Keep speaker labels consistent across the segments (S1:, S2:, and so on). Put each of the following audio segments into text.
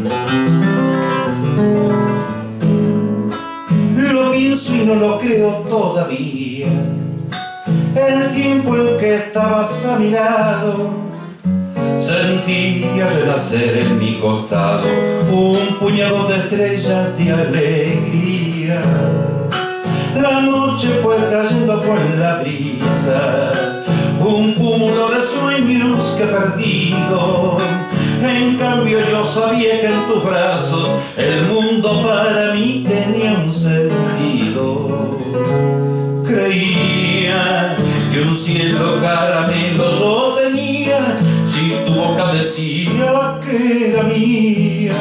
S1: Lo pienso y no lo creo todavía. El tiempo en que estabas a mi lado, sentía renacer en mi costado un puñado de estrellas de alegría. La noche fue trayendo con la brisa un cúmulo de sueños que he perdido. En cambio yo sabía que en tus brazos el mundo para mí tenía un sentido. Creía que un cielo caramelo yo tenía, si tu boca decía que era mía.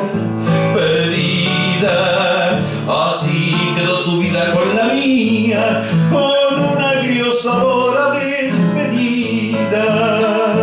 S1: Perdida, así quedó tu vida con la mía, con un agrio sabor a despedida.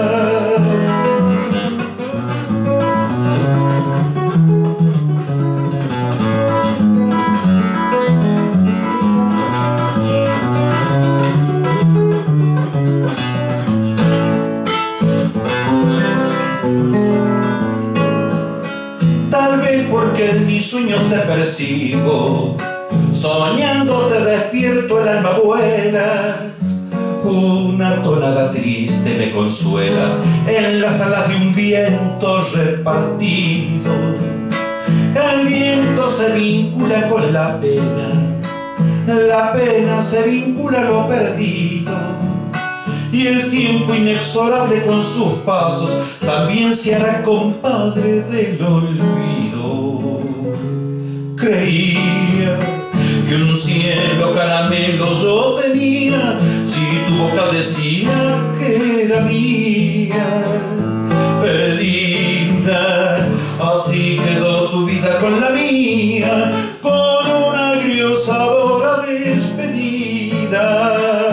S1: Tal vez porque en mis sueños te persigo, soñando te despierto, el alma vuela. Una tonada triste me consuela en las alas de un viento repartido. El viento se vincula con la pena se vincula a lo perdido. Y el tiempo inexorable con sus pasos también se hará compadre del olvido. Creía que un cielo caramelo yo tenía, si tu boca decía que era mía. Perdida, así quedó tu vida con la mía, con un agrio sabor a despedida.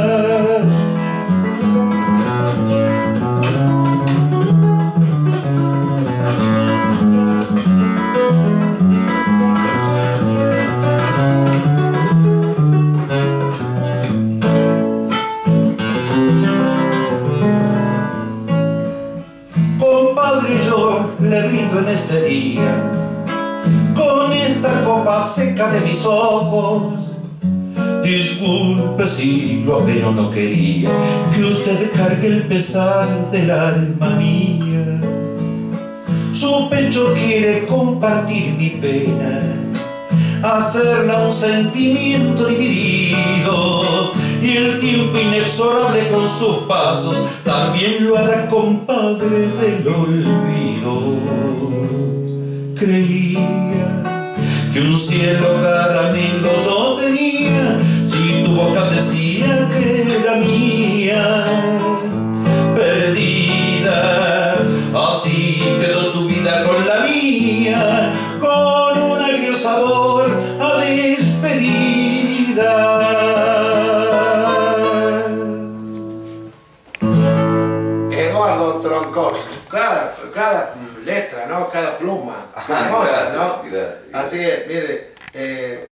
S1: Compadre, yo le brindo en este día, con esta copa seca de mis ojos. Disculpe si lo apeno, no quería que usted cargue el pesar del alma mía. Su pecho quiere compartir mi pena, hacerla un sentimiento dividido. Y el tiempo inexorable con sus pasos también lo hará compadre del olvido. Creía que un cielo caramelo yo tenía, si tu boca decía que era mía. Perdida, así quedó tu vida con la mía, con un agrio sabor a despedida.
S2: Eduardo Troncos, cada letra, ¿no? Cada pluma, hermosa, ¿no?
S3: Gracias.
S2: Así es, mire.